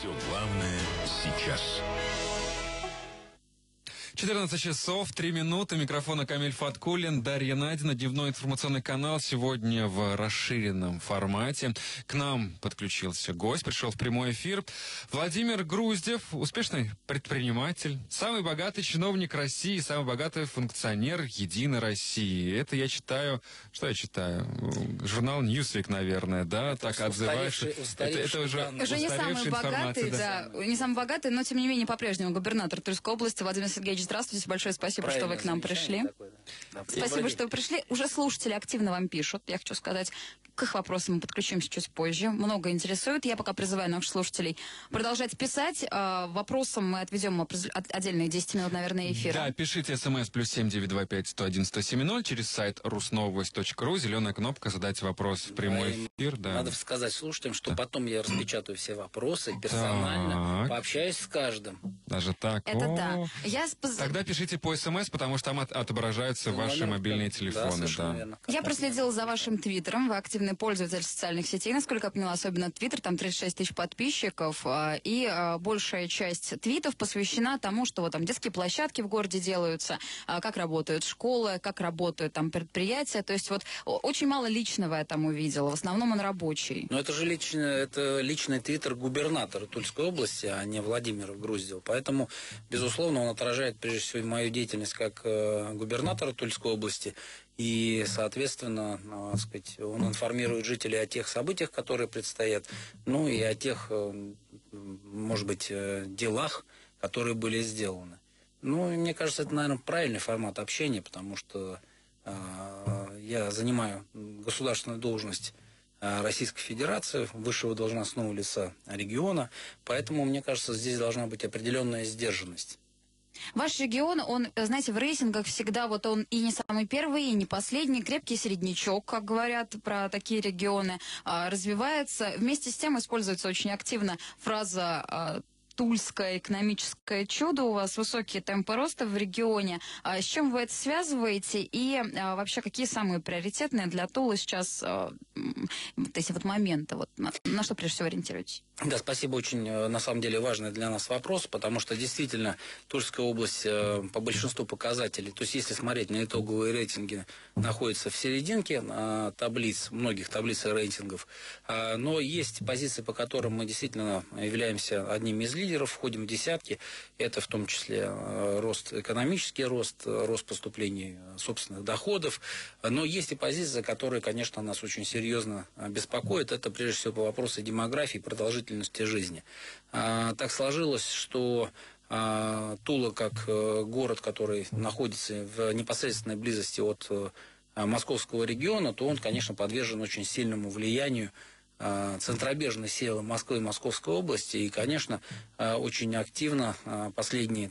Все главное сейчас. 14 часов, 3 минуты. Микрофона Камиль Фаткуллин, Дарья Надина. Дневной информационный канал сегодня в расширенном формате. К нам подключился гость, пришел в прямой эфир. Владимир Груздев, успешный предприниматель, самый богатый чиновник России, самый богатый функционер Единой России. Это я читаю... Что я читаю? Журнал Newsweek, наверное, да? Так отзываешься. Это уже не самый богатый, да, не самый богатый, но тем не менее по-прежнему губернатор Тульской области Владимир Сергеевич. Здравствуйте, большое спасибо, что вы к нам пришли. Такой, да. Спасибо, что вы пришли. Уже слушатели активно вам пишут, я хочу сказать. К их вопросам мы подключимся чуть позже. Много интересует. Я пока призываю наших слушателей продолжать писать. Вопросам мы отведем отдельные 10 минут, наверное, эфира. Да, пишите смс +7 925 101 107 через сайт rusnovost.ru. Зеленая кнопка «Задать вопрос» в прямой эфир. Да. Надо сказать слушателям, что потом я распечатаю все вопросы персонально, пообщаюсь с каждым. Даже так? Это да. Тогда пишите по смс, потому что там отображаются ваши мобильные телефоны. Да. Я проследила за вашим твиттером. Вы активный пользователь социальных сетей, насколько я поняла, особенно твиттер, там 36 тысяч подписчиков, и большая часть твитов посвящена тому, что вот там детские площадки в городе делаются, как работают школы, как работают там предприятия, то есть вот очень мало личного я там увидела, в основном он рабочий. Но это же личный твиттер губернатора Тульской области, а не Владимира Груздева, поэтому, безусловно, он отражает прежде всего мою деятельность как губернатора Тульской области. И, соответственно, так сказать, он информирует жителей о тех событиях, которые предстоят, ну и о тех, может быть, делах, которые были сделаны. Ну, и мне кажется, это, наверное, правильный формат общения, потому что я занимаю государственную должность Российской Федерации, высшего должностного лица региона, поэтому, мне кажется, здесь должна быть определенная сдержанность. Ваш регион, он, знаете, в рейтингах всегда вот он и не самый первый, и не последний, крепкий середнячок, как говорят про такие регионы, развивается. Вместе с тем используется очень активно фраза «Тульское экономическое чудо», у вас высокие темпы роста в регионе. С чем вы это связываете? И вообще, какие самые приоритетные для Тулы сейчас эти вот моменты? Вот, на что прежде всего ориентируетесь? Да, спасибо. Очень, на самом деле, важный для нас вопрос, потому что действительно Тульская область по большинству показателей, то есть если смотреть на итоговые рейтинги, находится в серединке таблиц, многих таблиц и рейтингов, но есть позиции, по которым мы действительно являемся одними из лидеров, входим в десятки, это в том числе экономический рост поступлений собственных доходов, но есть и позиции, которые, конечно, нас очень серьезно беспокоят, это прежде всего по вопросу демографии, продолжительности жизни. Так сложилось, что Тула, как город, который находится в непосредственной близости от московского региона, то он, конечно, подвержен очень сильному влиянию центробежной силы Москвы и Московской области. И, конечно, очень активно последние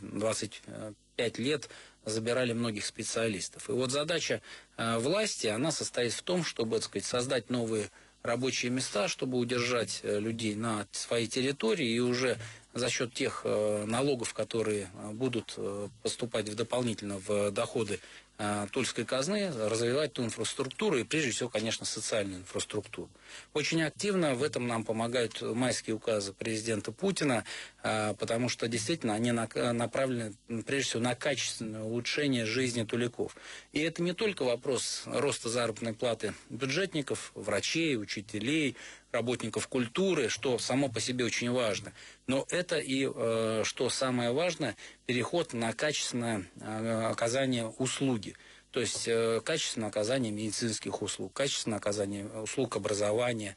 25 лет забирали многих специалистов. И вот задача власти, она состоит в том, чтобы, так сказать, создать новые рабочие места, чтобы удержать людей на своей территории и уже за счет тех налогов, которые будут поступать дополнительно в доходы Тульской казны, развивать ту инфраструктуру и, прежде всего, конечно, социальную инфраструктуру. Очень активно в этом нам помогают майские указы президента Путина, потому что действительно они направлены, прежде всего, на качественное улучшение жизни туляков. И это не только вопрос роста заработной платы бюджетников, врачей, учителей, работников культуры, что само по себе очень важно. Но это и, что самое важное, переход на качественное оказание услуги. То есть качественное оказание медицинских услуг, качественное оказание услуг образования,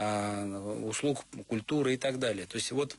услуг культуры и так далее. То есть вот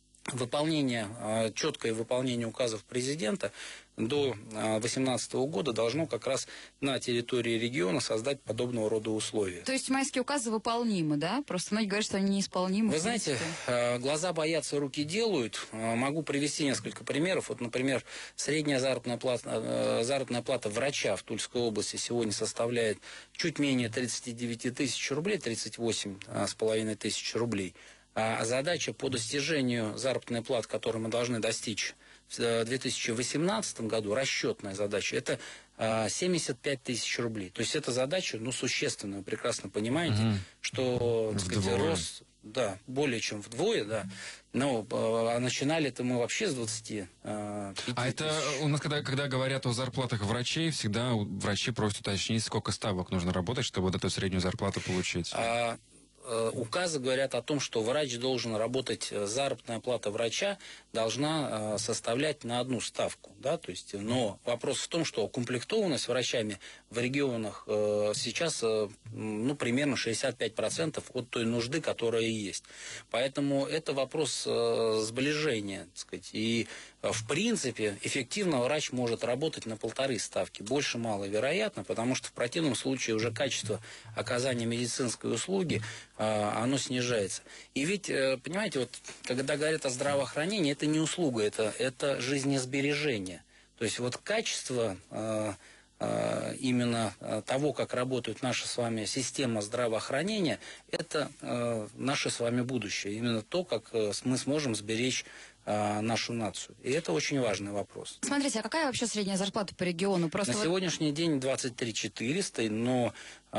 четкое выполнение указов президента до 2018 года должно как раз на территории региона создать подобного рода условия. То есть майские указы выполнимы, да? Просто многие говорят, что они неисполнимы. Вы знаете, глаза боятся, руки делают. Могу привести несколько примеров. Вот, например, средняя заработная плата врача в Тульской области сегодня составляет чуть менее 39 тысяч рублей, 38,5 тысяч рублей. А задача по достижению заработной платы, которую мы должны достичь в 2018 году, расчетная задача, это 75 тысяч рублей. То есть эта задача, существенная, вы прекрасно понимаете, что, так сказать, рост Да, более чем вдвое, да. Но начинали-то мы вообще с 25 А это тысяч. у нас, когда говорят о зарплатах врачей, всегда врачи просят уточнить, сколько ставок нужно работать, чтобы вот эту среднюю зарплату получить. Указы говорят о том, что врач должен работать, заработная плата врача должна составлять на одну ставку. Да? То есть, но вопрос в том, что укомплектованность врачами в регионах сейчас примерно 65% от той нужды, которая есть. Поэтому это вопрос сближения. Так сказать. И в принципе эффективно врач может работать на 1,5 ставки. Больше маловероятно, потому что в противном случае уже качество оказания медицинской услуги оно снижается. И ведь, понимаете, вот когда говорят о здравоохранении, это не услуга, это жизнесбережение. То есть вот качество именно того, как работает наша с вами система здравоохранения, это наше с вами будущее. Именно то, как мы сможем сберечь нашу нацию. И это очень важный вопрос. Смотрите, а какая вообще средняя зарплата по региону? Просто на сегодняшний день 23 400, но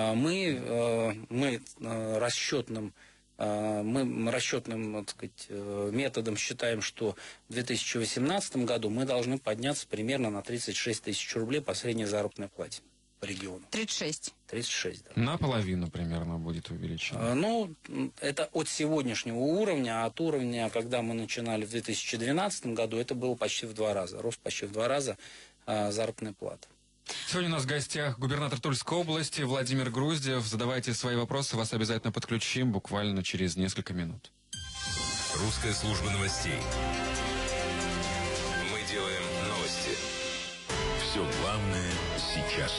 мы расчетным, так сказать, методом считаем, что в 2018 году мы должны подняться примерно на 36 тысяч рублей по средней заработной плате по региону. 36. 36, да. Наполовину примерно будет увеличено. Это от сегодняшнего уровня, а от уровня, когда мы начинали в 2012 году, это было почти в 2 раза. Рост почти в 2 раза заработной платы. Сегодня у нас в гостях губернатор Тульской области Владимир Груздев. Задавайте свои вопросы, вас обязательно подключим буквально через несколько минут. Русская служба новостей. Мы делаем новости. Все главное сейчас.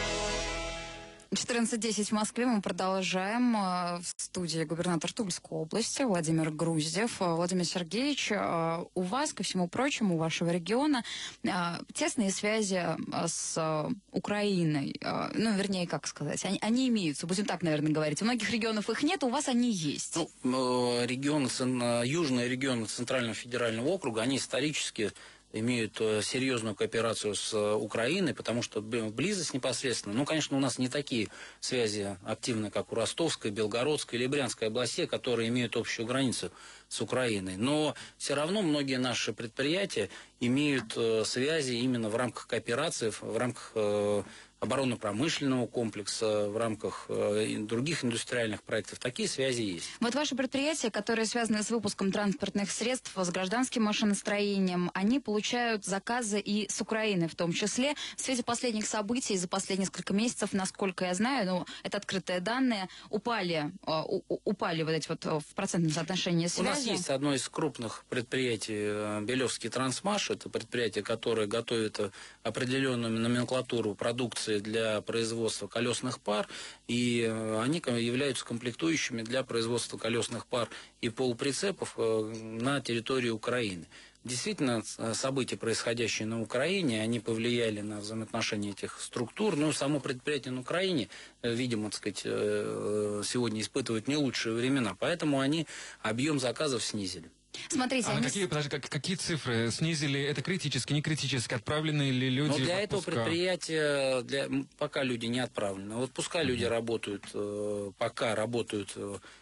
14:10 в Москве. Мы продолжаем. В студии губернатор Тульской области Владимир Груздев. Владимир Сергеевич, у вас, ко всему прочему, у вашего региона тесные связи с Украиной. Вернее, как сказать, они имеются, будем так, наверное, говорить. У многих регионов их нет, у вас они есть. Южные регионы Центрального федерального округа, они исторически имеют серьезную кооперацию с Украиной, потому что близость непосредственно. Конечно, у нас не такие связи активные, как у Ростовской, Белгородской или Брянской областей, которые имеют общую границу с Украиной. Но все равно многие наши предприятия имеют связи именно в рамках кооперации, в рамках оборонно-промышленного комплекса, в рамках других индустриальных проектов. Такие связи есть. Вот ваши предприятия, которые связаны с выпуском транспортных средств, с гражданским машиностроением, они получают заказы и с Украины в том числе. В свете последних событий за последние несколько месяцев, насколько я знаю, это открытые данные, упали вот эти вот в процентном соотношении связи. У нас есть одно из крупных предприятий, Белевский Трансмаш. Это предприятие, которое готовит определенную номенклатуру продукции для производства колесных пар, и они являются комплектующими для производства колесных пар и полуприцепов на территории Украины. Действительно, события, происходящие на Украине, они повлияли на взаимоотношения этих структур. Но само предприятие на Украине, видимо, так сказать, сегодня испытывает не лучшие времена, поэтому они объем заказов снизили. Смотрите, какие цифры снизили? Это критически, не критически? Отправлены ли люди? Но для этого предприятия пока люди не отправлены. Вот пускай люди работают, пока работают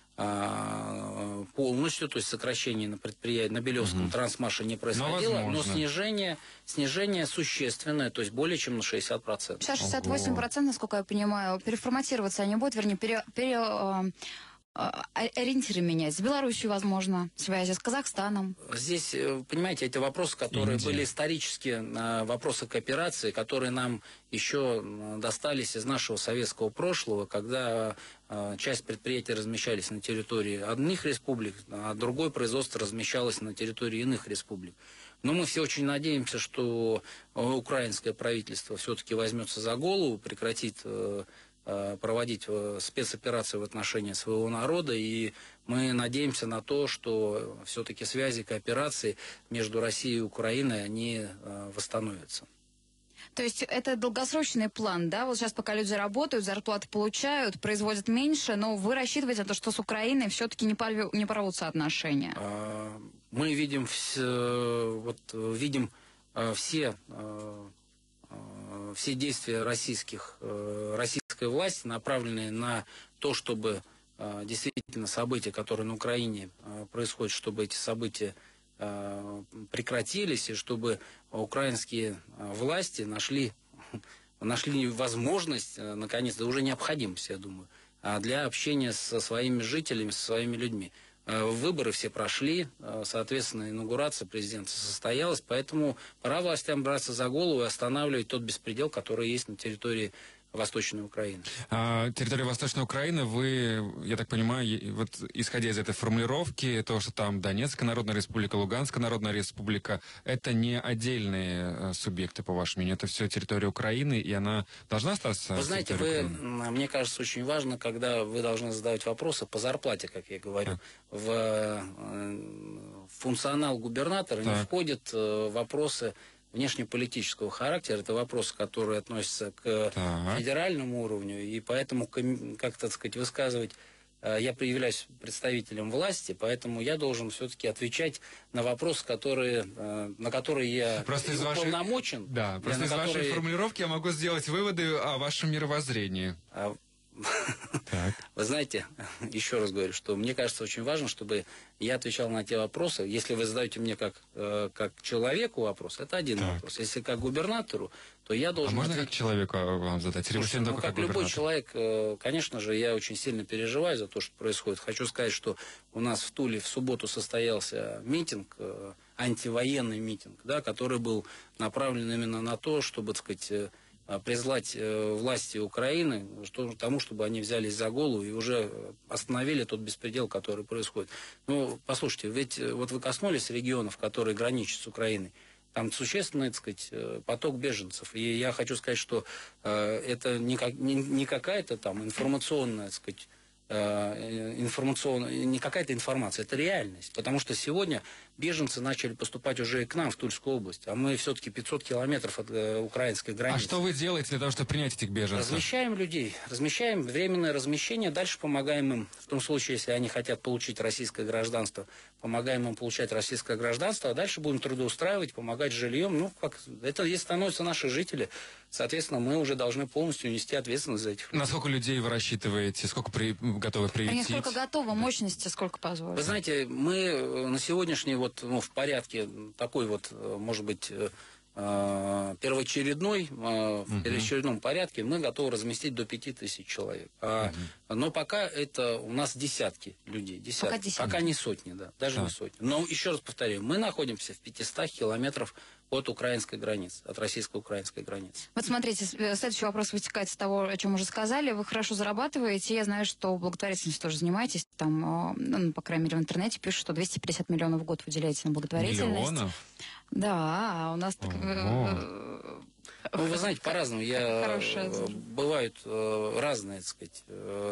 полностью, то есть сокращение на предприятии, на Белевском Трансмаше не происходило, но снижение существенное, то есть более чем на 60%. Сейчас 68%, насколько я понимаю, переформатироваться они будут, вернее, ориентиры менять. С Беларусью, возможно, связи с Казахстаном. Здесь, понимаете, эти вопросы, которые были исторические, вопросы кооперации, которые нам еще достались из нашего советского прошлого, когда часть предприятий размещались на территории одних республик, а другое производство размещалось на территории иных республик. Но мы все очень надеемся, что украинское правительство все-таки возьмется за голову, прекратит проводить спецоперации в отношении своего народа, и мы надеемся на то, что все-таки связи, кооперации между Россией и Украиной, они восстановятся. То есть это долгосрочный план, да? Вот сейчас пока люди работают, зарплаты получают, производят меньше, но вы рассчитываете на то, что с Украиной все-таки не порвутся отношения? Мы видим все действия российской власти, направленные на то, чтобы действительно события, которые на Украине происходят, чтобы эти события прекратились, и чтобы украинские власти нашли возможность, наконец, да уже необходимость, я думаю, для общения со своими жителями, со своими людьми. Выборы все прошли, соответственно, инаугурация президента состоялась, поэтому пора властям браться за голову и останавливать тот беспредел, который есть на территории Восточной Украины. Территория Восточной Украины, вы, я так понимаю, вот исходя из этой формулировки, то, что там Донецкая Народная Республика, Луганская Народная Республика, это не отдельные субъекты, по вашему мнению, это все территория Украины, и она должна остаться? Вы знаете, мне кажется, очень важно, когда вы должны задавать вопросы по зарплате, как я говорю, в функционал губернатора не входят вопросы внешнеполитического характера. Это вопросы, которые относятся к федеральному уровню, и поэтому, как так сказать, высказывать, я являюсь представителем власти, поэтому я должен все-таки отвечать на вопросы, на которые я уполномочен. Да, просто из вашей формулировки я могу сделать выводы о вашем мировоззрении. Вы знаете, еще раз говорю, что мне кажется очень важно, чтобы я отвечал на те вопросы. Если вы задаете мне как человеку вопрос, это один вопрос. Если как губернатору, то я должен... можно как человеку вам задать? Слушайте, как любой человек, конечно же, я очень сильно переживаю за то, что происходит. Хочу сказать, что у нас в Туле в субботу состоялся митинг, антивоенный митинг, да, который был направлен именно на то, чтобы, так сказать, призвать власти Украины к тому, чтобы они взялись за голову и уже остановили тот беспредел, который происходит. Ну, послушайте, ведь вот вы коснулись регионов, которые граничат с Украиной. Там существенный, так сказать, поток беженцев. И я хочу сказать, что это не какая-то там информационная, так сказать, не какая-то информация, это реальность. Потому что сегодня беженцы начали поступать уже и к нам в Тульскую область, а мы все-таки 500 километров от украинской границы. А что вы делаете для того, чтобы принять этих беженцев? Размещаем людей, размещаем временное размещение, дальше помогаем им, в том случае, если они хотят получить российское гражданство, помогаем им получать российское гражданство, а дальше будем трудоустраивать, помогать с жильем. Ну, это если становятся наши жители, соответственно, мы уже должны полностью нести ответственность за этих людей. На сколько людей вы рассчитываете, сколько готовы приютить? Сколько готово, мощности сколько позволит? Вы знаете, мы на сегодняшний в порядке такой может быть, в первоочередном порядке мы готовы разместить до 5000 человек. Но пока это у нас десятки людей. Пока не сотни, да, даже не сотни. Но еще раз повторяю, мы находимся в 500 километров от украинской границы, от российско-украинской границы. Вот смотрите, следующий вопрос вытекает из того, о чем уже сказали. Вы хорошо зарабатываете. Я знаю, что благотворительностью тоже занимаетесь. Там, ну, по крайней мере, в интернете пишут, что 250 миллионов в год выделяете на благотворительность. Миллионов? Да, у нас так... Ну, вы знаете, по-разному. Бывают разные, так сказать...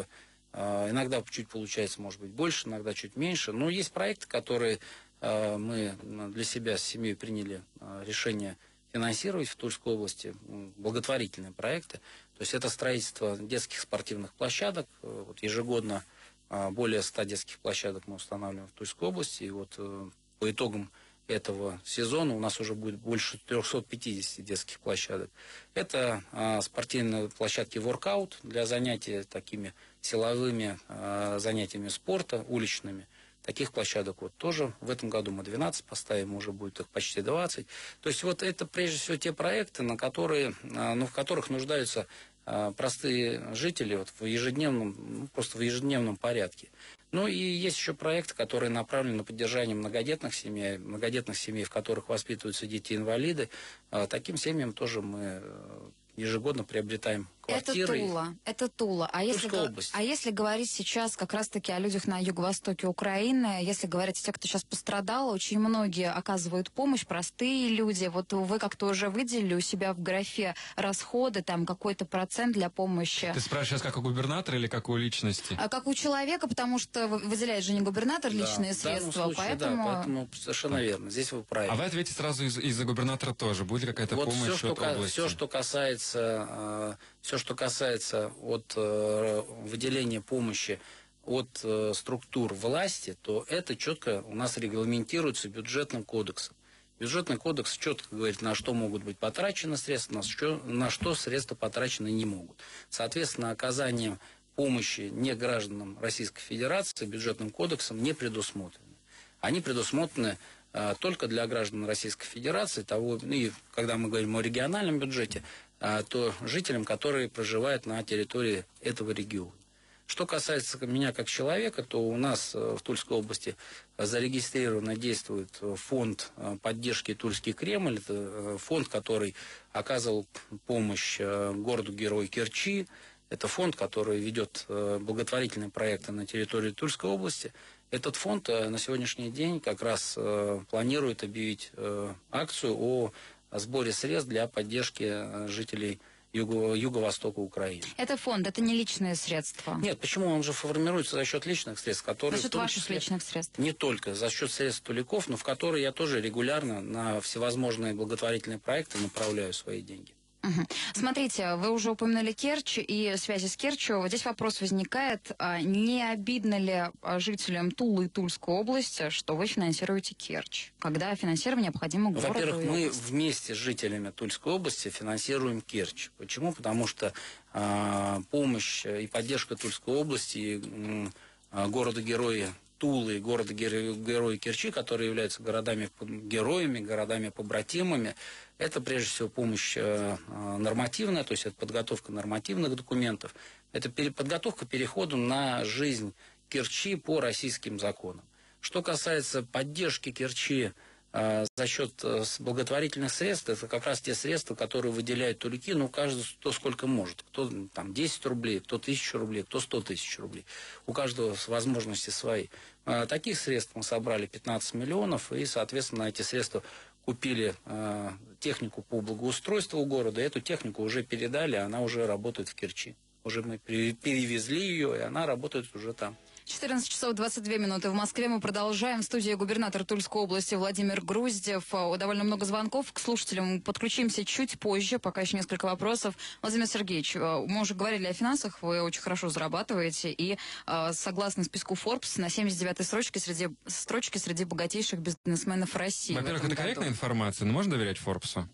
Иногда чуть получается, может быть, больше, иногда чуть меньше. Но есть проекты, которые мы для себя с семьей приняли решение финансировать в Тульской области, благотворительные проекты. То есть это строительство детских спортивных площадок. Вот ежегодно более 100 детских площадок мы устанавливаем в Тульской области. И вот по итогам этого сезона у нас уже будет больше 350 детских площадок. Это спортивные площадки воркаут для занятий такими силовыми занятиями спорта, уличными. Таких площадок вот тоже в этом году мы 12 поставим, уже будет их почти 20. То есть вот это прежде всего те проекты, в которых нуждаются простые жители вот в ежедневном порядке. Ну и есть еще проекты, которые направлены на поддержание многодетных семей, в которых воспитываются дети-инвалиды. Таким семьям тоже мы ежегодно приобретаем квартиры. Это Тула. А если говорить сейчас как раз-таки о людях на юго-востоке Украины, если говорить о тех, кто сейчас пострадал, очень многие оказывают помощь, простые люди. Вот вы как-то уже выделили у себя в графе расходы, там какой-то процент для помощи. Ты спрашиваешь сейчас как у губернатора или как у личности? Как у человека, потому что выделяет же не губернатор личные средства, случае, поэтому совершенно верно. Здесь вы правы. А вы ответите сразу из-за губернатора тоже. Будет ли какая-то помощь от области? Все, что касается от выделения помощи от структур власти, то это четко у нас регламентируется бюджетным кодексом. Бюджетный кодекс четко говорит, на что могут быть потрачены средства, на что средства потрачены не могут. Соответственно, оказанием помощи не гражданам Российской Федерации бюджетным кодексом не предусмотрены. Они предусмотрены только для граждан Российской Федерации, и когда мы говорим о региональном бюджете, то жителям, которые проживают на территории этого региона. Что касается меня как человека, то у нас в Тульской области зарегистрированно действует фонд поддержки Тульский Кремль. Это фонд, который оказывал помощь городу-герою Керчи. Это фонд, который ведет благотворительные проекты на территории Тульской области. Этот фонд на сегодняшний день как раз планирует объявить акцию о сборе средств для поддержки жителей юго-востока Украины. Это фонд, это не личные средства. Нет, почему он же формируется за счет личных средств, которые... За счет ваших личных средств. Не только, за счет средств туликов, но в которые я тоже регулярно на всевозможные благотворительные проекты направляю свои деньги. Угу. Смотрите, вы уже упомянули Керчь и связи с Керчью. Вот здесь вопрос возникает, не обидно ли жителям Тулы и Тульской области, что вы финансируете Керчь, когда финансирование необходимо городу? Во-первых, мы вместе с жителями Тульской области финансируем Керчь. Почему? Потому что помощь и поддержка Тульской области, города-героя Тулы и города-героя Керчи, которые являются городами-героями, городами-побратимами, это прежде всего помощь нормативная, то есть это подготовка нормативных документов, это подготовка к переходу на жизнь Керчи по российским законам. Что касается поддержки Керчи за счет благотворительных средств, это как раз те средства, которые выделяют тулики, каждый кто сколько может. Кто там 10 рублей, кто 1000 рублей, кто 100 тысяч рублей. У каждого возможности свои. Таких средств мы собрали 15 миллионов, и, соответственно, на эти средства купили технику по благоустройству города. Эту технику уже передали, она уже работает в Керчи. Уже мы перевезли ее, и она работает уже там. 14 часов 22 минуты. В Москве мы продолжаем. В студии губернатор Тульской области Владимир Груздев. Довольно много звонков. К слушателям подключимся чуть позже. Пока еще несколько вопросов. Владимир Сергеевич, мы уже говорили о финансах. Вы очень хорошо зарабатываете. И согласно списку Forbes, на 79-й строчке среди богатейших бизнесменов России. Во-первых, это корректная информация, но можно доверять Форбсу?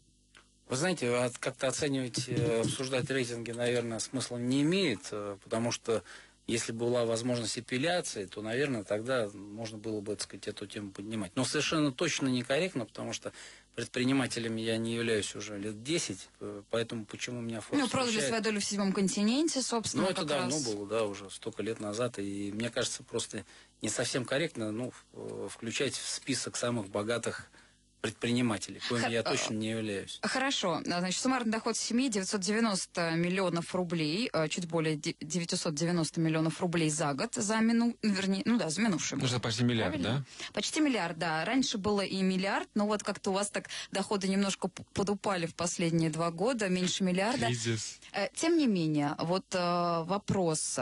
Вы знаете, как-то оценивать, обсуждать рейтинги, наверное, смысла не имеет, потому что если бы была возможность эпиляции, то, наверное, тогда можно было бы, так сказать, эту тему поднимать. Но совершенно точно некорректно, потому что предпринимателем я не являюсь уже лет 10, поэтому почему меня Forbes продали свою долю в 7-м континенте, собственно. Это давно было, да, уже столько лет назад, и мне кажется, просто не совсем корректно, включать в список самых богатых предпринимателей, коим я точно не являюсь. Хорошо. Значит, суммарный доход семьи 990 миллионов рублей, чуть более 990 миллионов рублей за год, за минувший год. Это почти миллиард, правильно? Да? Почти миллиард, да. Раньше было и миллиард, но вот как-то у вас так доходы немножко подупали в последние 2 года, меньше миллиарда. Кризис. Тем не менее, вот вопрос.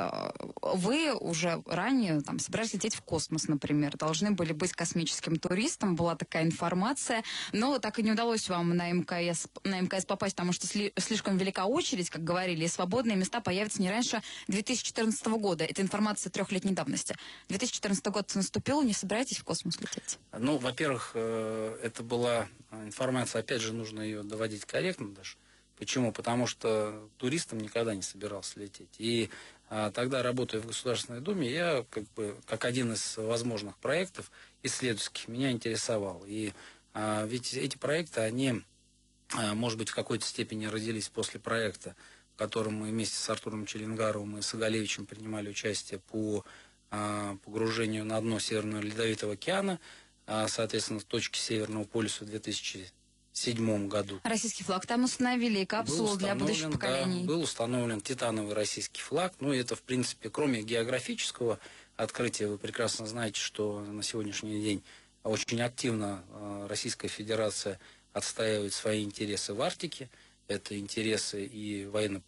Вы уже ранее собирались лететь в космос, например, должны были быть космическим туристом, была такая информация, но так и не удалось вам на МКС попасть, потому что слишком велика очередь, как говорили, и свободные места появятся не раньше 2014 года. Это информация 3-летней давности. 2014 год наступил, не собираетесь в космос лететь? Во-первых, это была информация, опять же, нужно ее доводить корректно даже. Почему? Потому что туристом никогда не собирался лететь. И тогда, работая в Государственной Думе, я как один из возможных проектов исследовательских меня интересовал. И ведь эти проекты, они, может быть, в какой-то степени родились после проекта, в котором мы вместе с Артуром Челенгаровым и Сагалевичем принимали участие по погружению на дно Северного Ледовитого океана, соответственно, в точке Северного полюса в 2007 году. Российский флаг там установили, и капсулу для будущих поколений. Да, был установлен титановый российский флаг. Это, в принципе, кроме географического открытия, вы прекрасно знаете, что на сегодняшний день очень активно Российская Федерация отстаивает свои интересы в Арктике. Это интересы и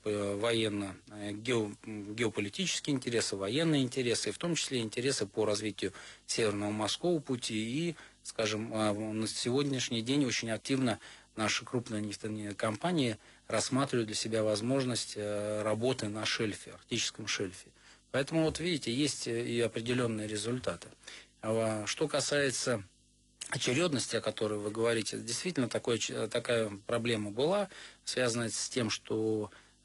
геополитические интересы, военные интересы, и в том числе интересы по развитию Северного морского пути. И, скажем, на сегодняшний день очень активно наши крупные нефтяные компании рассматривают для себя возможность работы на шельфе, арктическом шельфе. Поэтому, видите, есть и определенные результаты. Что касается очередности, о которой вы говорите, действительно такая проблема была, связанная с тем, что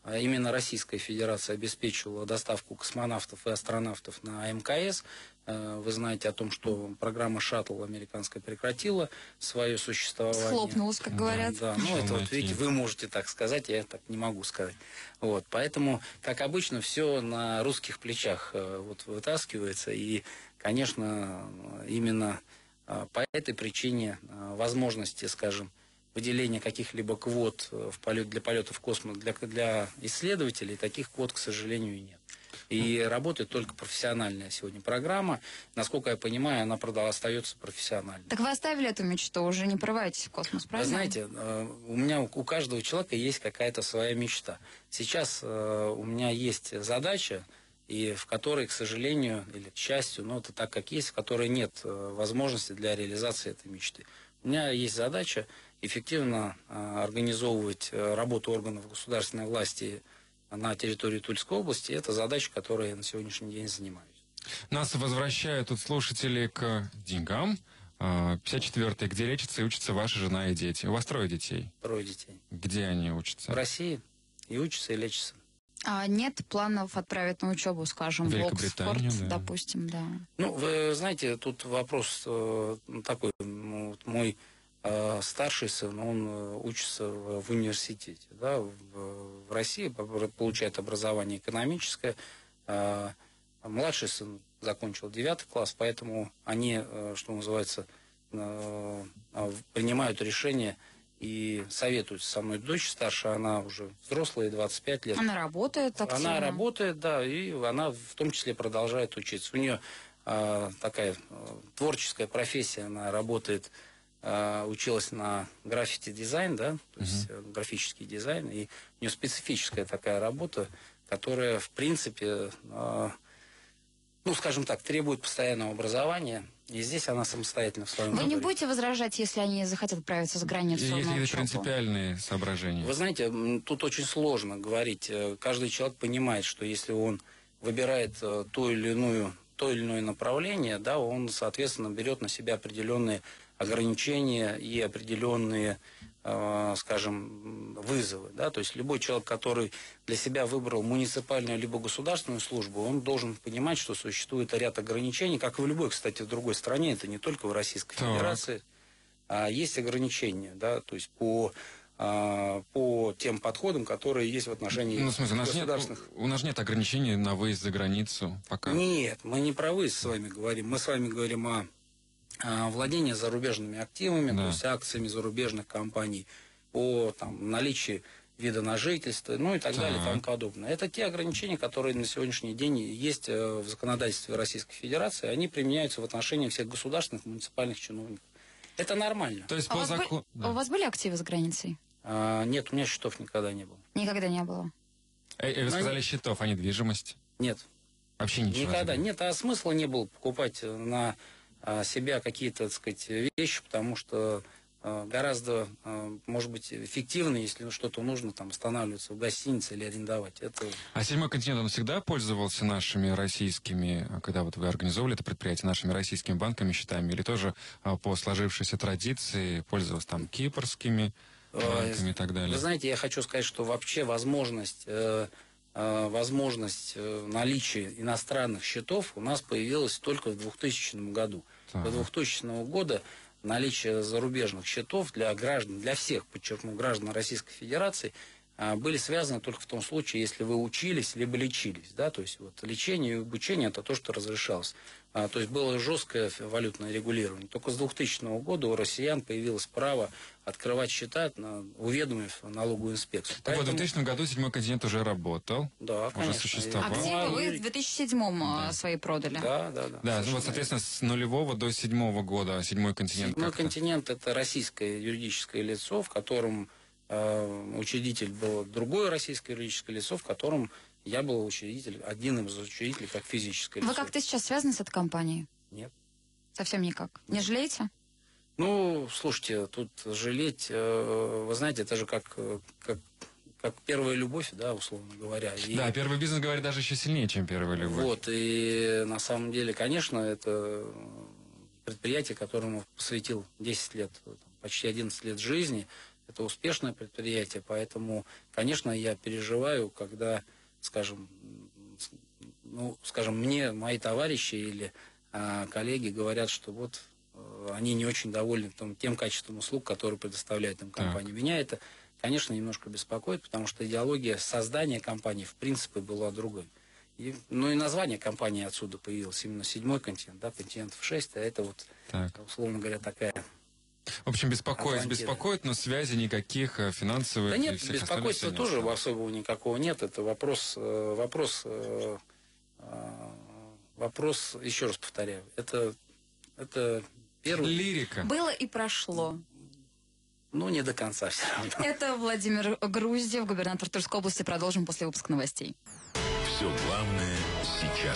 именно Российская Федерация обеспечивала доставку космонавтов и астронавтов на МКС. Вы знаете о том, что программа «Шаттл» американская прекратила свое существование. Схлопнулась, как говорят. Да, ну это вот видите, вы можете так сказать, я так не могу сказать. Вот, поэтому, как обычно, все на русских плечах вот вытаскивается. И, конечно, именно по этой причине возможности, скажем, выделения каких-либо квот для полета в космос для исследователей, таких квот, к сожалению, нет. И работает только профессиональная сегодня программа. Насколько я понимаю, она остается профессиональной. Так вы оставили эту мечту, уже не порываетесь в космос, правильно? Вы знаете, у каждого человека есть какая-то своя мечта. Сейчас у меня есть задача, и в которой, к сожалению, или к счастью, но это так, как есть, в которой нет возможности для реализации этой мечты. У меня есть задача эффективно организовывать работу органов государственной власти на территории Тульской области. Это задача, которой я на сегодняшний день занимаюсь. Нас возвращают тут слушатели к деньгам. 54-й, где лечатся и учатся ваша жена и дети. У вас 3 детей? 3 детей. Где они учатся? В России. И учатся, и лечатся. А нет планов отправить на учебу, скажем, в Оксфорд, да. допустим, да. Ну, вы знаете, тут вопрос такой. Мой старший сын, он учится в университете, да, в России, получает образование экономическое. Младший сын закончил 9 класс, поэтому они, что называется, принимают решение и советуются со мной. Дочь старшая, она уже взрослая, 25 лет. Она работает активно? Она работает, да, и она в том числе продолжает учиться. У нее такая творческая профессия, она работает, училась на граффити-дизайн, да, то есть графический дизайн, и у нее специфическая такая работа, которая, в принципе, ну, скажем так, требует постоянного образования, и здесь она самостоятельно в своем Вы выборе. не будете возражать, если они захотят отправиться за границу Есть на какие-то учебу? принципиальные соображения? Вы знаете, тут очень сложно говорить. Каждый человек понимает, что если он выбирает то или иное направление, да, он, соответственно, берет на себя определенные ограничения и определенные, скажем, вызовы. Да? То есть любой человек, который для себя выбрал муниципальную либо государственную службу, он должен понимать, что существует ряд ограничений, как и в любой, кстати, в другой стране, это не только в Российской Федерации. Есть ограничения, да, то есть по тем подходам, которые есть в отношении государственных. У нас нет ограничений на выезд за границу пока. Нет, мы не про выезд с вами говорим. Мы с вами говорим о владении зарубежными активами, то есть акциями зарубежных компаний, о наличии вида на жительство, ну и так далее, и тому подобное. Это те ограничения, которые на сегодняшний день есть в законодательстве Российской Федерации. Они применяются в отношении всех государственных, муниципальных чиновников. Это нормально. То есть У вас были активы за границей? Нет, у меня счетов никогда не было. Никогда не было. Вы сказали счетов, а недвижимость? Нет. Вообще ничего? Никогда. Нет, а смысла не было покупать на себя какие-то, так сказать, вещи, потому что гораздо, может быть, эффективно, если что-то нужно, останавливаться в гостинице или арендовать. А «Седьмой континент», он всегда пользовался нашими российскими, когда вот вы организовывали это предприятие, нашими российскими банками, счетами, или тоже по сложившейся традиции пользовался кипрскими банками и так далее? Вы знаете, я хочу сказать, что вообще возможность наличия иностранных счетов у нас появилась только в 2000 году. До 2000 года наличие зарубежных счетов для граждан, для всех, подчеркну, граждан Российской Федерации, были связаны только в том случае, если вы учились, либо лечились. Да? То есть лечение и обучение – это то, что разрешалось. То есть было жесткое валютное регулирование. Только с 2000 года у россиян появилось право открывать счета, уведомив налоговую инспекцию. Поэтому... В 2000 году «Седьмой континент» уже работал, да, уже существовал. Активы вы в 2007 свои продали? Да, вот, соответственно, с 0 до 7 года «Седьмой континент». «Седьмой континент» – это российское юридическое лицо, в котором учредитель был другое российское юридическое лицо, в котором я был одним из учредителей как физическое лицо. Вы как-то сейчас связаны с этой компанией? Нет. Совсем никак? Не жалеете? Ну, слушайте, тут жалеть, вы знаете, это же как первая любовь, да, условно говоря. Да, первый бизнес, говорит, даже еще сильнее, чем первая любовь. Вот, и на самом деле, конечно, это предприятие, которому посвятил 10 лет, почти 11 лет жизни. это успешное предприятие, поэтому, конечно, я переживаю, когда, скажем, мне мои товарищи или коллеги говорят, что вот они не очень довольны тем качеством услуг, которые предоставляет им компания. Меня это, конечно, немножко беспокоит, потому что идеология создания компании, в принципе, была другой. И название компании отсюда появилось, именно 7-й континент, да, континентов 6, а это вот, условно говоря, такая... В общем, беспокоит, но связи никаких финансовых... Да нет, беспокойства тоже особого никакого нет. Это вопрос, еще раз повторяю, это первый... Лирика. Было и прошло. Не до конца все равно. Это Владимир Груздев, губернатор Тульской области. Продолжим после выпуска новостей. Все главное сейчас.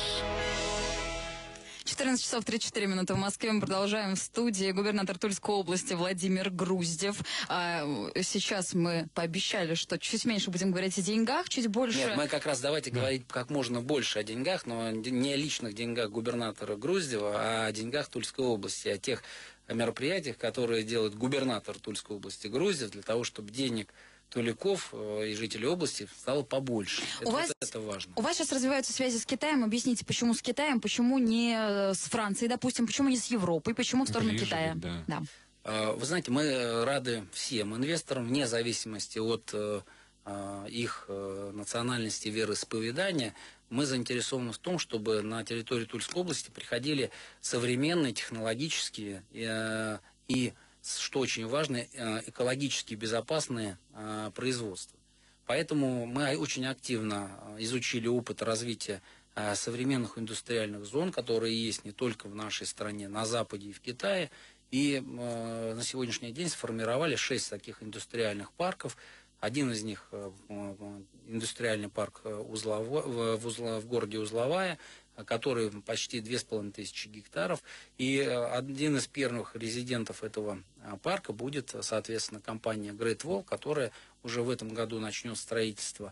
14 часов 34 минуты в Москве. Мы продолжаем в студии. Губернатор Тульской области Владимир Груздев. Сейчас мы пообещали, что чуть меньше будем говорить о деньгах, чуть больше... Нет, мы как раз давайте говорить как можно больше о деньгах, но не о личных деньгах губернатора Груздева, а о деньгах Тульской области, о тех мероприятиях, которые делает губернатор Тульской области Груздев для того, чтобы денег туляков и жителей области стало побольше. Это важно. У вас сейчас развиваются связи с Китаем. Объясните, почему с Китаем, почему не с Францией, допустим, почему не с Европой, почему в сторону Ближе, Китая? Да. Вы знаете, мы рады всем инвесторам, вне зависимости от их национальности, вероисповедания. Мы заинтересованы в том, чтобы на территорию Тульской области приходили современные, технологические и что очень важно, экологически безопасные производства. Поэтому мы очень активно изучили опыт развития современных индустриальных зон, которые есть не только в нашей стране, на Западе и в Китае. И на сегодняшний день сформировали 6 таких индустриальных парков. Один из них индустриальный парк в городе Узловая, который почти 2500 гектаров. И один из первых резидентов этого парка будет, соответственно, компания Great Wall, которая уже в этом году начнет строительство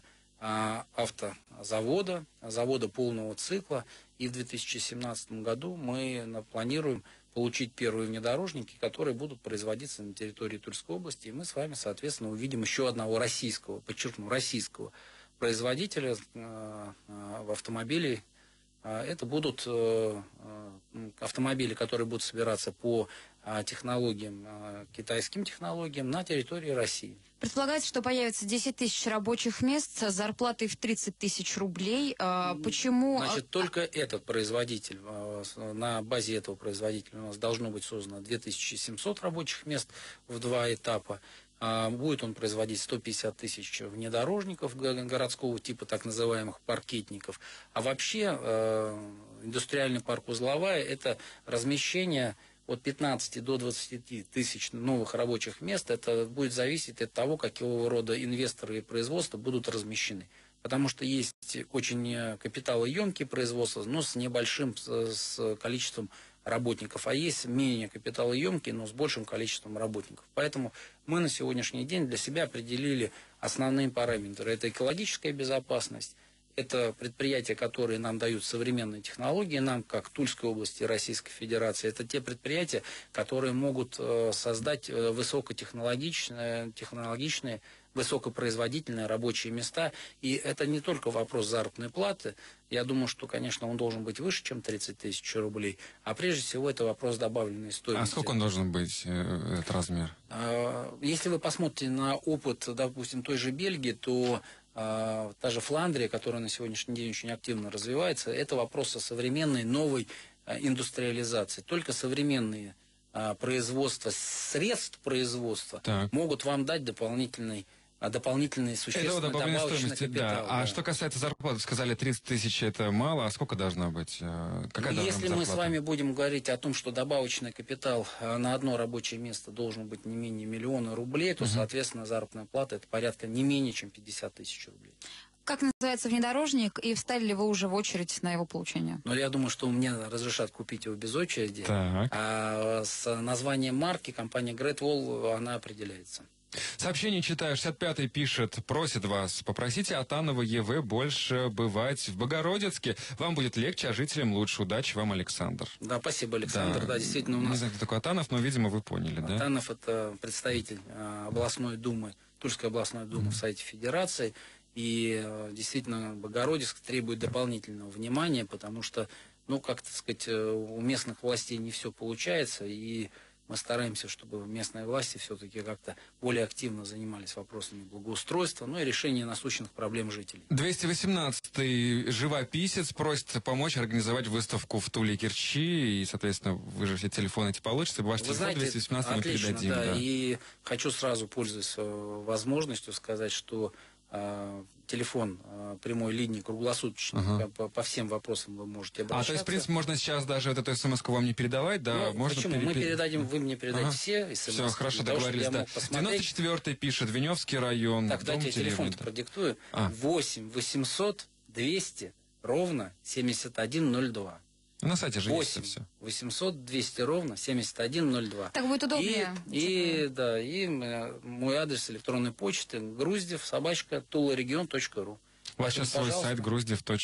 завода полного цикла. И в 2017 году мы планируем получить первые внедорожники, которые будут производиться на территории Тульской области. И мы с вами, соответственно, увидим еще одного российского производителя автомобилей. Это будут автомобили, которые будут собираться по китайским технологиям на территории России. Предполагается, что появится 10 тысяч рабочих мест с зарплатой в 30 тысяч рублей. Почему... Значит, только этот производитель, на базе этого производителя у нас должно быть создано 2700 рабочих мест в 2 этапа. Будет он производить 150 тысяч внедорожников городского типа, так называемых паркетников. А вообще индустриальный парк Узловая – это размещение от 15 до 20 тысяч новых рабочих мест. Это будет зависеть от того, какого рода инвесторы и производства будут размещены. Потому что есть очень капиталоемкие производства, но с небольшим количеством работников, а есть менее капиталоемкие, но с большим количеством работников. Поэтому мы на сегодняшний день для себя определили основные параметры. Это экологическая безопасность, это предприятия, которые нам дают современные технологии, нам, как Тульской области Российской Федерации, это те предприятия, которые могут создать высокотехнологичные, высокопроизводительные рабочие места. И это не только вопрос заработной платы. Я думаю, что, конечно, он должен быть выше, чем 30 тысяч рублей. А прежде всего, это вопрос добавленной стоимости. А сколько он должен быть, этот размер? Если вы посмотрите на опыт, допустим, той же Бельгии, то та же Фландрия, которая на сегодняшний день очень активно развивается, это вопрос о современной новой индустриализации. Только современные производства, средств производства могут вам дать дополнительный существенный добавочный капитал. А что касается зарплаты, сказали, 30 тысяч это мало, а сколько должна быть? Если мы с вами будем говорить о том, что добавочный капитал на одно рабочее место должен быть не менее 1 000 000 рублей, то, соответственно, заработная плата это порядка не менее чем 50 тысяч рублей. Как называется внедорожник, и встали ли вы уже в очередь на его получение? Я думаю, что мне разрешат купить его без очереди. Так. А с названием марки компания Great Wall она определяется. Сообщение читаю. 65-й пишет, просит вас, попросите Атанова ЕВ больше бывать в Богородицке. Вам будет легче, а жителям лучше. Удачи вам, Александр. Да, спасибо, Александр. Да, действительно у нас... Не знаю, кто такой Атанов, но, видимо, вы поняли, да? Атанов – это представитель областной думы, Тульской областной думы в Совете Федерации. И действительно, Богородицк требует дополнительного внимания, потому что, ну, как так сказать, у местных властей не все получается, и мы стараемся, чтобы местные власти все-таки как-то более активно занимались вопросами благоустройства, ну и решения насущных проблем жителей. 218-й живописец просит помочь организовать выставку в Туле и Керчи, и, соответственно, вы же все телефоны эти получите, ваш телефон 218 мы передадим. Да, и хочу сразу, пользуясь возможностью, сказать, что телефон прямой линии круглосуточно, по всем вопросам вы можете обращаться. То есть, в принципе, можно сейчас даже вот эту смс-ку вам не передавать, да? Ну, можно почему? Мы передадим, вы мне передаете все смс-ки. Все, хорошо, договорились, да. 94-й пишет, Веневский район. Так, дайте я телефон продиктую. 8 800 200 ровно 7102. На сайте же есть все. 800 200 ровно 7102. Так будет удобнее. И мой адрес электронной почты gruzdев@tularegion.ru. У вас сейчас свой сайт gruzdев.ru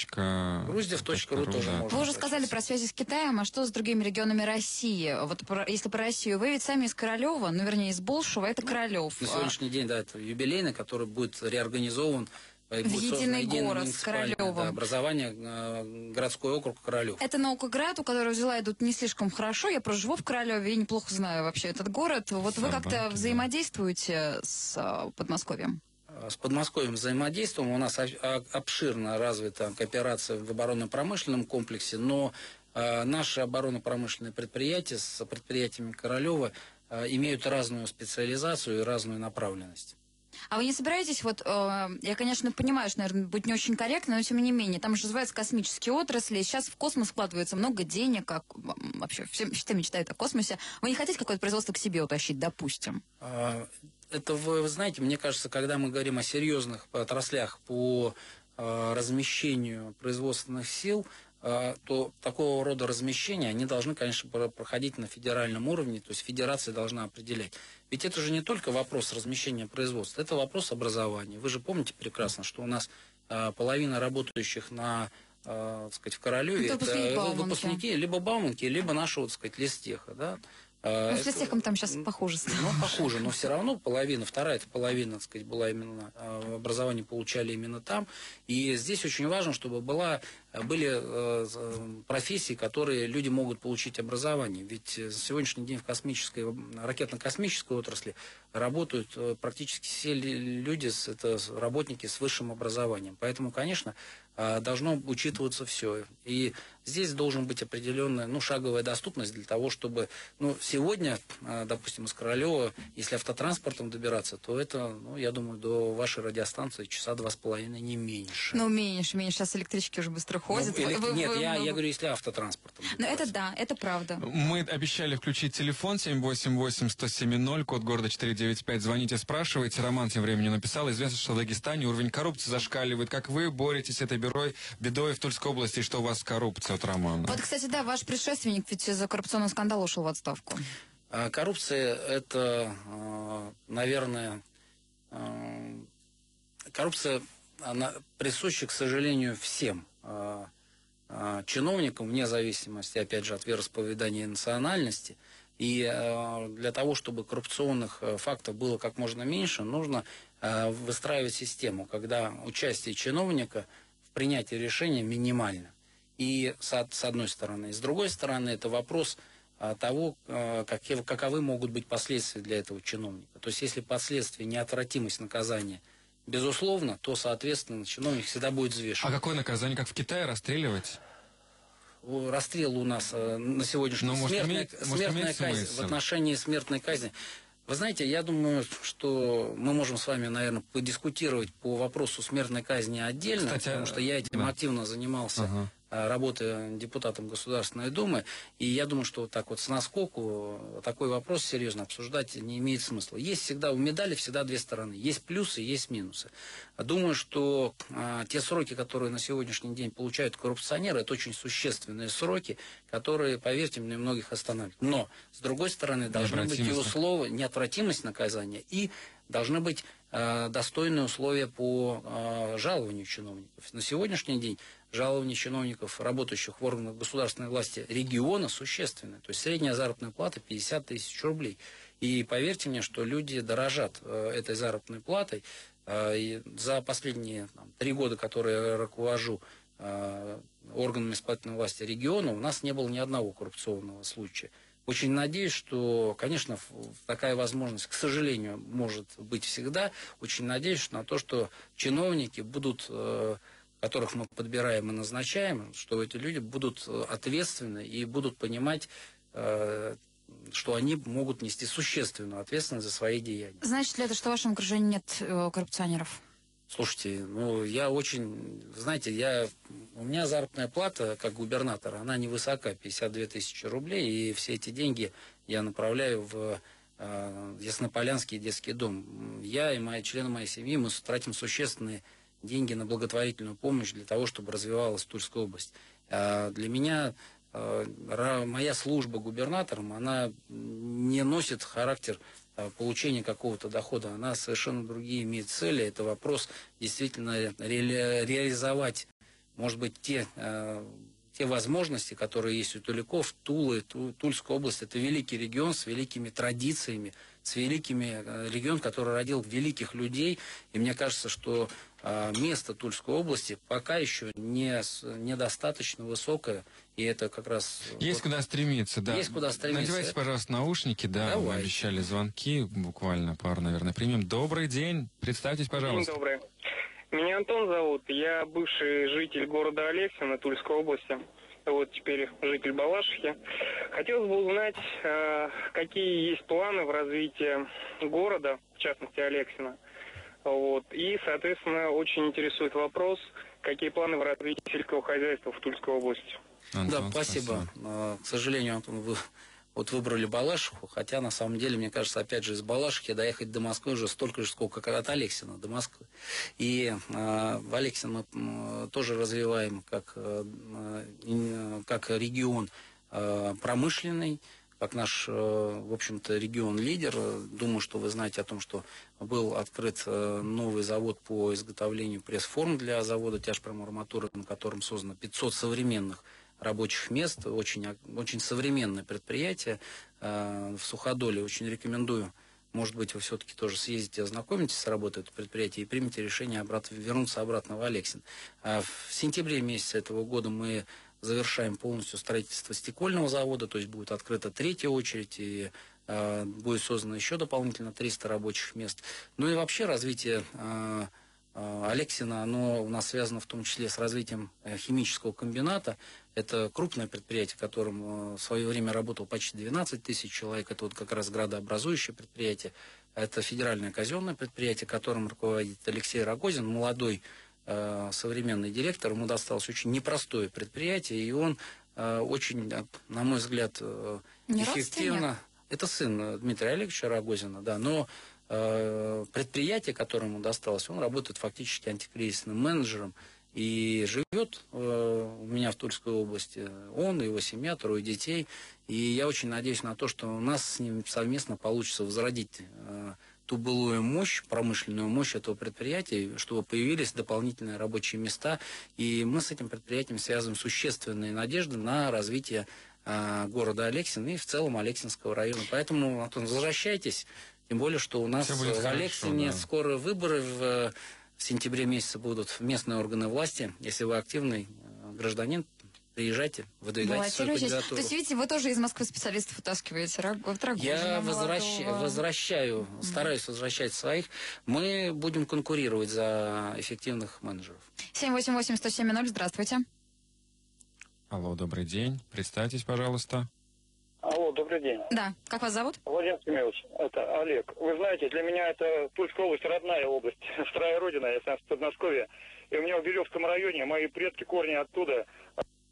тоже можно. Вы уже сказали про связи с Китаем, а что с другими регионами России? Вот если про Россию, вы ведь сами из Королева, ну, вернее, из Болшева, это Королев. На сегодняшний день, да, это юбилейный, который будет реорганизован в единый город с Королевом. Да, образование городской округ Королев. Это Наукоград, у которого дела идут не слишком хорошо. Я просто живу в Королеве и неплохо знаю вообще этот город. Вот вы как-то взаимодействуете с Подмосковьем? С Подмосковьем взаимодействуем. У нас обширно развита кооперация в оборонно-промышленном комплексе, но наши оборонно-промышленные предприятия с предприятиями Королева имеют разную специализацию и разную направленность. А вы не собираетесь, вот, я, конечно, понимаю, что, наверное, будет не очень корректно, но тем не менее, там же называются космические отрасли, сейчас в космос вкладывается много денег, как вообще все мечтают о космосе. Вы не хотите какое-то производство к себе утащить, допустим? Это, вы знаете, мне кажется, когда мы говорим о серьезных отраслях по размещению производственных сил, то такого рода размещения, они должны, конечно, проходить на федеральном уровне, то есть федерация должна определять. Ведь это же не только вопрос размещения производства, это вопрос образования. Вы же помните прекрасно, что у нас половина работающих так сказать, в Королеве это выпускники либо Бауманки, либо нашего, так сказать, листеха, да. Ну, с листехом там сейчас похуже стало. Ну, похуже, но все равно вторая половина, так сказать, была именно, образование получали именно там. И здесь очень важно, чтобы были профессии, которые люди могут получить образование. Ведь на сегодняшний день в ракетно-космической отрасли работают практически все люди, это работники с высшим образованием. Поэтому, конечно, должно учитываться все. И здесь должен быть определенная, шаговая доступность для того, чтобы, сегодня, допустим, из Королева, если автотранспортом добираться, то это, я думаю, до вашей радиостанции часа 2,5, не меньше. Меньше. Сейчас электрички уже быстро ходят. Я говорю, если автотранспортом добираться. Это да, это правда. Мы обещали включить телефон 788-107-0, код города 495. Звоните, спрашивайте. Роман тем временем написал. Известно, что в Дагестане уровень коррупции зашкаливает. Как вы боретесь с этой бедой в Тульской области, и что у вас с коррупцией от Романа? Вот, кстати, да, ваш предшественник ведь из-за коррупционного скандала ушел в отставку. Коррупция – это, наверное, коррупция, она присуща, к сожалению, всем чиновникам, вне зависимости, опять же, от вероисповедания и национальности. И для того, чтобы коррупционных фактов было как можно меньше, нужно выстраивать систему, когда участие чиновника в принятии решения минимально. И с одной стороны. С другой стороны, это вопрос того, каковы могут быть последствия для этого чиновника. То есть, если последствия, неотвратимость наказания, безусловно, то, соответственно, чиновник всегда будет взвешен. А какое наказание, как в Китае, расстреливать? Расстрел у нас на сегодняшний день, смертная казнь, в отношении смертной казни. Вы знаете, я думаю, что мы можем с вами, наверное, подискутировать по вопросу смертной казни отдельно, потому что я этим активно занимался работы депутатом Государственной Думы. И я думаю, что вот так вот с наскоку такой вопрос серьезно обсуждать не имеет смысла. Есть всегда, у медали всегда две стороны. Есть плюсы, есть минусы. Думаю, что те сроки, которые на сегодняшний день получают коррупционеры, это очень существенные сроки, которые, поверьте мне, многих останавливают. Но, с другой стороны, должны быть и условия, неотвратимость наказания, и должны быть достойные условия по жалованию чиновников. На сегодняшний день жалование чиновников, работающих в органах государственной власти региона, существенное. То есть средняя заработная плата 50 тысяч рублей. И поверьте мне, что люди дорожат этой заработной платой. И за последние 3 года, которые я руковожу органами исполнительной власти региона, у нас не было ни одного коррупционного случая. Очень надеюсь, что, конечно, такая возможность, к сожалению, может быть всегда. Очень надеюсь на то, что чиновники будут, которых мы подбираем и назначаем, что эти люди будут ответственны и будут понимать, что они могут нести существенную ответственность за свои деяния. Значит ли это, что в вашем окружении нет коррупционеров? Слушайте, я очень, знаете, у меня заработная плата как губернатора, она невысока, 52 тысячи рублей, и все эти деньги я направляю в Яснополянский детский дом. Я и члены моей семьи, мы тратим существенные деньги на благотворительную помощь для того, чтобы развивалась Тульская область. Для меня моя служба губернатором, она не носит характер получения какого-то дохода. Она совершенно другие имеет цели. Это вопрос действительно реализовать, может быть, те возможности, которые есть у туликов. Тулы, Тульская область – это великий регион с великими традициями, с регион, который родил великих людей. И мне кажется, что место Тульской области пока еще недостаточно высокое, и это как раз... Есть куда стремиться, да. Есть куда стремиться. Надевайте, пожалуйста, наушники, да, Давай. мы обещали звонки, буквально пару, наверное, примем. Добрый день, представьтесь, пожалуйста. День добрый. Меня Антон зовут, я бывший житель города Алексина, Тульской области. Вот теперь житель Балашихи. Хотелось бы узнать, какие есть планы в развитии города, в частности Алексина. Вот. И, соответственно, очень интересует вопрос, какие планы в развитии сельского хозяйства в Тульской области. Антон, да, спасибо. К сожалению, Антон, вы выбрали Балашиху, хотя, на самом деле, мне кажется, опять же, из Балашихи доехать до Москвы уже столько же, сколько от Алексина до Москвы. И в Алексин мы тоже развиваем как регион промышленный, как наш, в общем-то, регион-лидер. Думаю, что вы знаете о том, что был открыт новый завод по изготовлению пресс-форм для завода тяжпром-арматуры, на котором создано 500 современных рабочих мест. Очень современное предприятие в Суходоле. Очень рекомендую. Может быть, вы все-таки тоже съездите, ознакомитесь с работой этого предприятия и примете решение вернуться обратно в Алексин. В сентябре месяце этого года мы завершаем полностью строительство стекольного завода, то есть будет открыта 3-я очередь, и будет создано еще дополнительно 300 рабочих мест. Ну и вообще развитие Алексина, оно у нас связано в том числе с развитием химического комбината. Это крупное предприятие, в котором в свое время работало почти 12 тысяч человек. Это вот как раз градообразующее предприятие. Это федеральное казенное предприятие, которым руководит Алексей Рогозин, молодой современный директор. Ему досталось очень непростое предприятие, и он очень, на мой взгляд, эффективно... Это сын Дмитрия Олеговича Рогозина, да, но предприятие, которому досталось, он работает фактически антикризисным менеджером и живет у меня в Тульской области. Он и его семья, 3 детей. И я очень надеюсь на то, что у нас с ним совместно получится возродить ту былую мощь, промышленную мощь этого предприятия, чтобы появились дополнительные рабочие места. И мы с этим предприятием связываем существенные надежды на развитие города Алексин и в целом Алексинского района. Поэтому, Антон, возвращайтесь. Тем более, что у нас в Алексине скоро выборы в сентябре месяце будут в местные органы власти. Если вы активный гражданин, приезжайте, выдвигайте свою кандидатуру. То есть, видите, вы тоже из Москвы специалистов вытаскиваете? Я возвращаю, стараюсь возвращать своих. Мы будем конкурировать за эффективных менеджеров. 788-107-0, здравствуйте. Алло, добрый день. Представьтесь, пожалуйста. Алло, добрый день. Да, как вас зовут? Владимир Семенович, это Олег. Вы знаете, для меня это Тульская область родная область, вторая родина, я сам с Подмосковья. И у меня в Бирюльском районе мои предки, корни оттуда.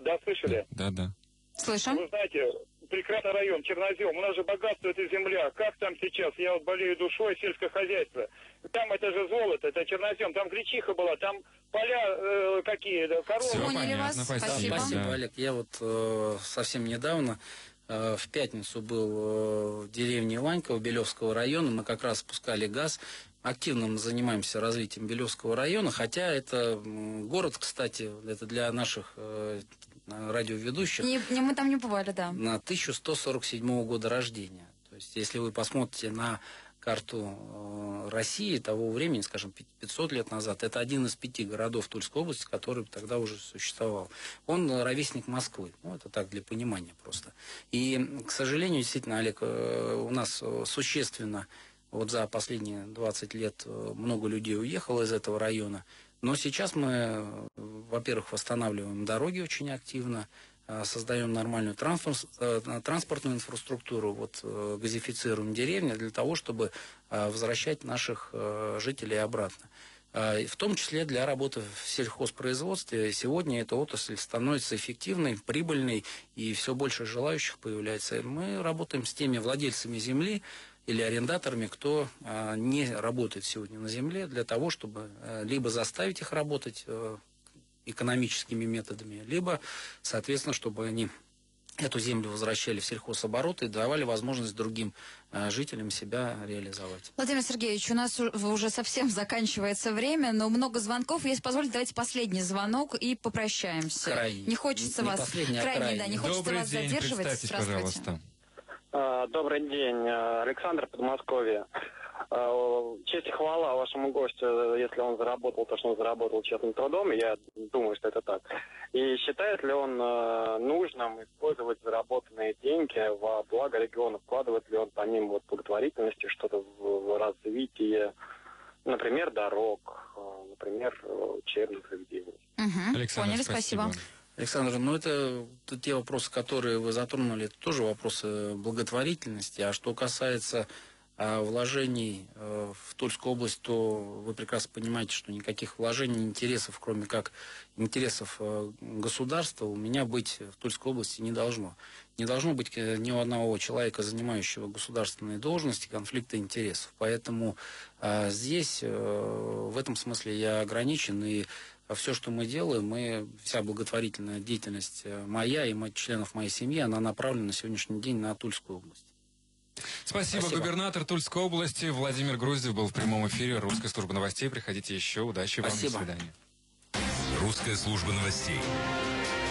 Да, слышали? Да. Слышим. Вы знаете, прекрасный район, Чернозем. У нас же богатство — это земля. Как там сейчас? Я вот болею душой, сельское хозяйство. Там это же золото, это Чернозем. Там гречиха была, там поля какие, да, коровы. Все Поняли понятно, вас. спасибо. Спасибо. Да. Олег. Я вот совсем недавно, в пятницу, был в деревне Ваньково Белевского района. Мы как раз спускали газ. Активно мы занимаемся развитием Белевского района, хотя это город, кстати, это для наших радиоведущих, Мы там не бывали, да. на 1147 года рождения. То есть, если вы посмотрите на карту России того времени, скажем, 500 лет назад, это один из 5 городов Тульской области, который тогда уже существовал. Он ровесник Москвы. Ну, это так, для понимания просто. И, к сожалению, действительно, Олег, у нас существенно, вот за последние 20 лет много людей уехало из этого района. Но сейчас мы, во-первых, восстанавливаем дороги очень активно, создаем нормальную транспортную инфраструктуру, вот, газифицируем деревни для того, чтобы возвращать наших жителей обратно. В том числе для работы в сельхозпроизводстве. Сегодня эта отрасль становится эффективной, прибыльной, и все больше желающих появляется. Мы работаем с теми владельцами земли или арендаторами, кто не работает сегодня на земле, для того, чтобы либо заставить их работать экономическими методами, либо, соответственно, чтобы они эту землю возвращали в сельхозоборот и давали возможность другим жителям себя реализовать. Владимир Сергеевич, у нас уже совсем заканчивается время, но много звонков. Если позволите, давайте последний звонок и попрощаемся. Крайний. Не хочется Не вас... последний, а крайний, да, не хочется Добрый вас день, задерживать. представьтесь, Здравствуйте. пожалуйста. Добрый день, Александр, Подмосковье. Честь и хвала вашему гостю, если он заработал то, что он заработал честным трудом, я думаю, что это так. И считает ли он нужным использовать заработанные деньги во благо региона? Вкладывает ли он по ним вот благотворительностью что-то в развитие, например, дорог, например, учебных заведений? Угу. Александр, Поняли, спасибо. Александр, ну это те вопросы, которые вы затронули, это тоже вопросы благотворительности. А что касается вложений в Тульскую область, то вы прекрасно понимаете, что никаких вложений, интересов, кроме как интересов государства, у меня быть в Тульской области не должно. Не должно быть ни у одного человека, занимающего государственные должности, конфликта интересов. Поэтому здесь в этом смысле я ограничен, и все, что мы делаем, вся благотворительная деятельность моя и членов моей семьи, она направлена на сегодняшний день на Тульскую область. Спасибо. Губернатор Тульской области Владимир Груздев был в прямом эфире Русской службы новостей. Приходите еще. Удачи вам. Спасибо. До свидания. Русская служба новостей.